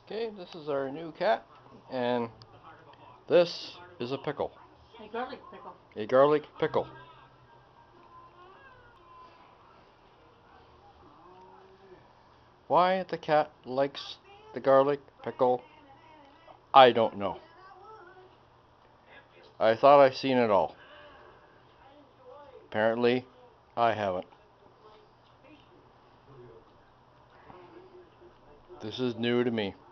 Okay, this is our new cat, and this is a pickle. A garlic pickle. A garlic pickle. Why the cat likes the garlic pickle, I don't know. I thought I'd seen it all. Apparently, I haven't. This is new to me.